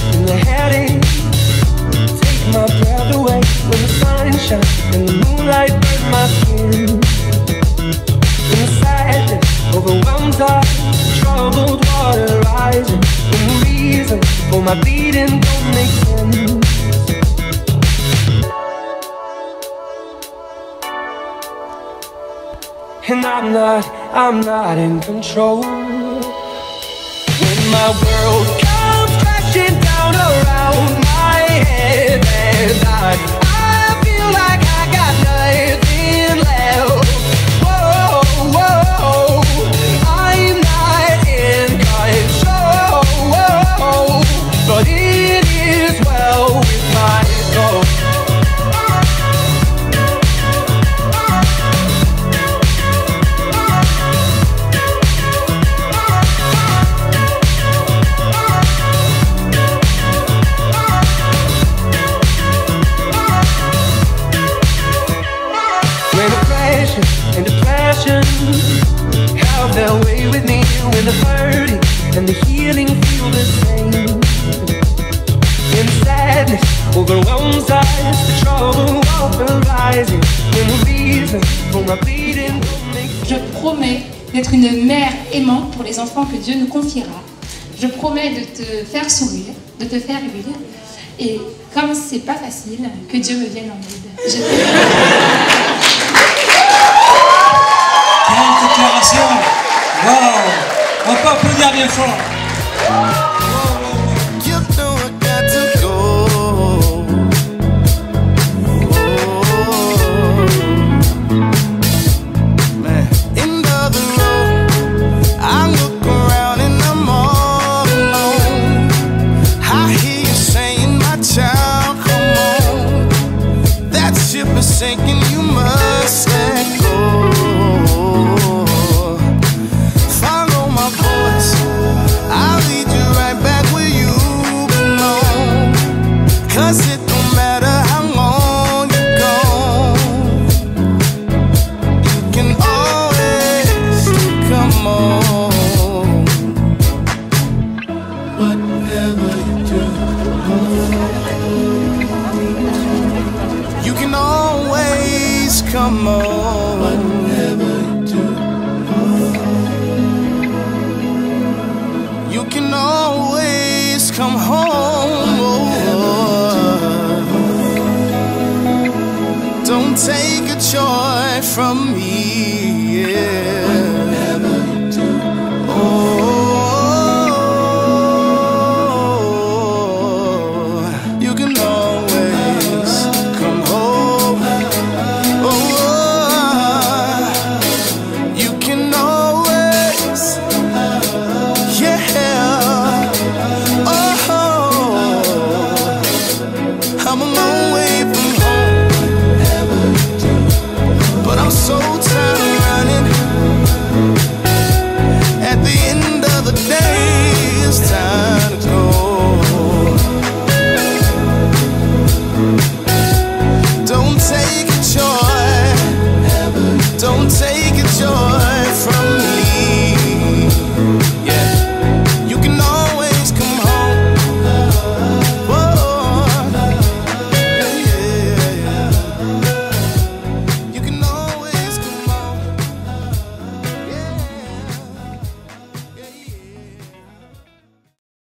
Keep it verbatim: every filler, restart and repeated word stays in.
and the headache take my breath away when the sun shines and the moonlight burns my skin. When the sadness overwhelms us, troubled water rising, when the reason for my bleeding don't make sense. And I'm not, I'm not in control. When my world comes crashing down around my head, and I, I feel like I got nothing left. Whoa, whoa, I'm not in control, but it is well with my soul. And depression have their way with me, when the hurting and the healing feel the same. When sadness overwhelms us, the trouble often rising, when the reason for my bleeding don't make sense. Je promets d'être une mère aimante pour les enfants que Dieu nous confiera. Je promets de te faire sourire, de te faire rire, et comme c'est pas facile, que Dieu me vienne en aide. Je t'aime. Quelle déclaration! Wow! On peut applaudir bien fort! You know I got to go. Man, in the other room, I look around and I'm all alone. I hear you saying, my child, come on. That ship is sinking, you must let go. Cause it don't matter how long you're gone, you can always come on. Whatever you do, you can always come on. Whatever you do, you can always come home. Don't take a joy from me, yeah. Whatever you do, oh, you can always come home. Oh, you can always, yeah. Oh, I'm a long way from home, but I'm so tired of running. At the end of the day, it's time to go. Don't take a joy, don't take a joy.